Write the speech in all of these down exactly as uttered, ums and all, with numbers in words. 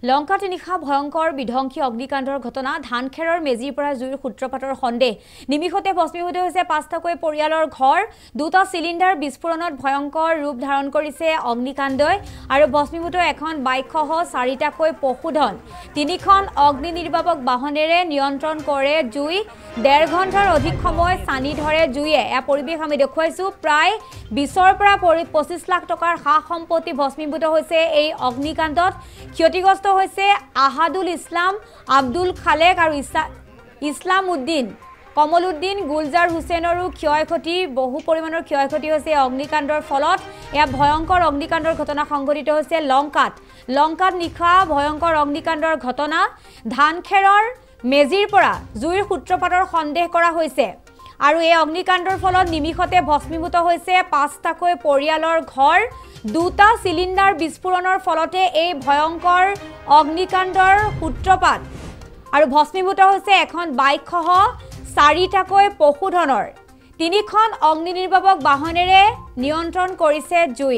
লংকাত নিশা ভয়ংকৰ বিধ্বংসী অগ্নিকাণ্ডৰ ঘটনা ধানখেৰৰ মেজিৰ পৰা জুইৰ সূত্ৰপাতৰ সন্দেহ নিমিষতে ভস্মীভূত হৈছে পাঁচটাকৈ পৰিয়ালৰ ঘৰ দুটা সিলিণ্ডাৰ বিস্ফোৰণত ভয়ংকৰ ৰূপ ধাৰণ কৰিছে অগ্নিকাণ্ডই আৰু ভস্মীভূত এখন বাইকসহ চাৰিটাকৈ পশুধন তিনিখন অগ্নি নিৰ্বাপক বাহনেৰে নিয়ন্ত্ৰণ কৰে জুই ডেৰ ঘণ্টাৰ অধিক সময় সানি ধৰে জুইয়ে এ পৰিবেশ আমি দেখুৱাইছো প্ৰায় বিশৰ পৰা পঁচিছ লাখ টকাৰ হা সম্পত্তি ভস্মীভূত হৈছে এই অগ্নিকাণ্ডত ক্ষতিগ্ৰস্ত হৈছে আহাদুল ইছলাম আব্দুল খালেক আৰু ইছলাম উদ্দিন কমল উদ্দিন গুলজাৰ হুছেইনৰো ক্ষয়ক্ষতি বহু পৰিমাণৰ ক্ষয়ক্ষতি হৈছে অগ্নিকাণ্ডৰ ফলত এয়া ভয়ংকৰ অগ্নিকাণ্ডৰ ঘটনা সংঘটিত হৈছে লংকাত লংকাত নিশা ভয়ংকৰ অগ্নিকাণ্ডৰ ঘটনা ধানখেৰৰ মেজিৰ পৰা জুইৰ সূত্ৰপাতৰ সন্দেহ কৰা হৈছে আৰু এই অগ্নিকাণ্ডৰ ফলত নিমিষতে ভস্মীভূত হৈছে পাঁচটাকৈ পৰিয়ালৰ ঘৰ দুটা সিলিণ্ডাৰ বিস্ফোৰণৰ ফলতে এই ভয়ংকৰ অগ্নিকাণ্ডৰ সূত্ৰপাত আৰু ভস্মীভূত হৈছে এখন বাইকসহ চাৰিটাকৈ পশুধনৰ তিনিখন অগ্নি নিৰ্বাপক বাহনেৰে নিয়ন্ত্ৰণ কৰিছে জুই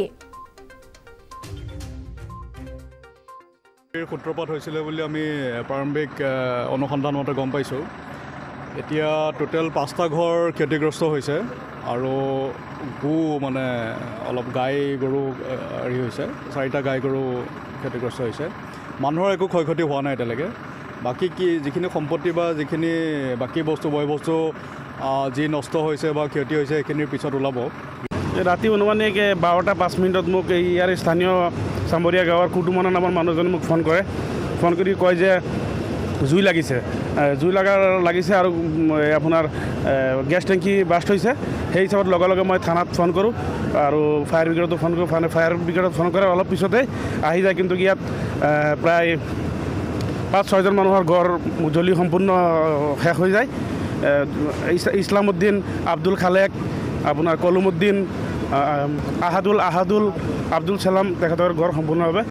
এই সূত্ৰপাত হৈছিল বুলি আমি প্ৰাৰম্ভিক অনুসন্ধান মতে গম পাইছো এতিয়া টোটেল পাঁচটা ঘৰ ক্ষতিগ্ৰস্ত হৈছে আৰু গু মানে অলপ গাই গৰু হেৰি হৈছে চাৰিটা গাই গৰু ক্ষতিগ্ৰস্ত হৈছে মানুহৰ একো ক্ষয়ক্ষতি হোৱা নাই এতিয়ালৈকে বাকি কি যিখিনি সম্পত্তি বা যিখিনি বাকি বস্তু বয় বস্তু যি নষ্ট হৈছে বা ক্ষতি হৈছে সেইখিনিৰ পিছত ওলাব ৰাতি অনুমানিকে বাৰটা পাঁচ মিনিটত মোক ইয়াৰ স্থানীয় চাম্বৰীয়া গাঁৱৰ কুটুমনা নামৰ মানুহজনে মোক ফোন কৰে ফোন কৰি কয় যে জুই লাগিছে জুই লাগাৰ লাগিছে আৰু আপোনাৰ গেছ টেংকি বাষ্ট হৈছে সেই হিচাপত লগে লগে মই থানাত ফোন কৰোঁ আৰু ফায়াৰ ব্ৰিগেডতো ফোন কৰোঁ ফায়াৰ ব্ৰিগেডত ফোন কৰাৰ অলপ পিছতে আহি যায় কিন্তু ইয়াত প্ৰায় পাঁচ ছয়জন মানুহৰ ঘৰ জ্বলি সম্পূৰ্ণ শেষ হৈ যায় ইছলাম উদ্দিন আব্দুল খালেক আপোনাৰ কলুম উদ্দিন আহাদুল আহাদুল আব্দুল চালাম তেখেতৰ ঘৰ সম্পূৰ্ণভাৱে